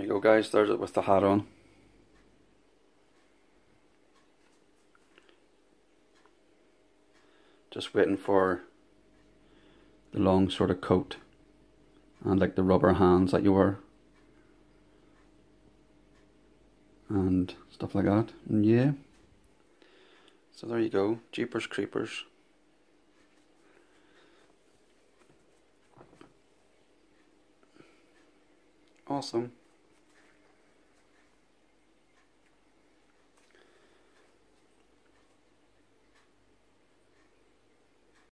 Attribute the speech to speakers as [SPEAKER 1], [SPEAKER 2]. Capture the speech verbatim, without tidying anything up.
[SPEAKER 1] you go guys, there's it with the hat on. Just waiting for the long sort of coat and like the rubber hands that you wear and stuff like that. And yeah, so there you go, Jeepers Creepers. Awesome.